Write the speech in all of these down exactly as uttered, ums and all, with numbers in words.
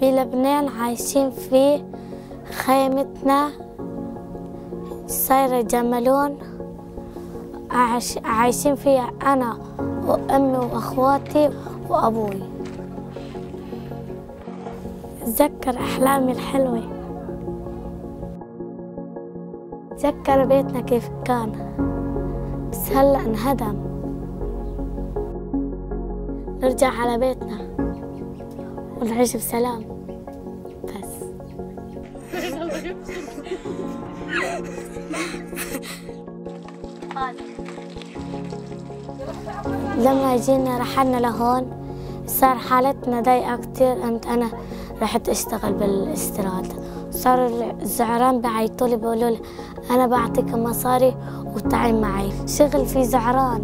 بلبنان عايشين في خيمتنا صايرة جملون، عايش عايشين فيها أنا وأمي وأخواتي وأبوي. أتذكر أحلامي الحلوة، أتذكر بيتنا كيف كان، بس هلأ انهدم. نرجع على بيتنا ونعيش بسلام بس. لما جينا رحلنا لهون صار حالتنا ضيقة كتير. قمت أنا رحت أشتغل بالاستيراد، صار الزعران بعيطوا لي بيقولوا لي أنا بعطيك مصاري وتعي معي. شغل في زعران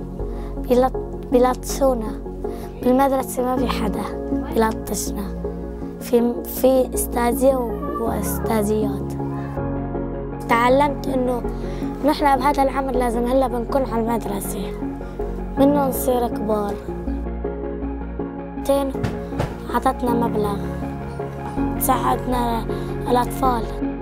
بيلطشونا، بالمدرسة ما في حدا بيلطشنا، في في استاذية واستاذيات. تعلمت إنه نحن بهذا العمر لازم هلا بنكون على المدرسة منه نصير كبار. عطتنا مبلغ تساعدنا الأطفال.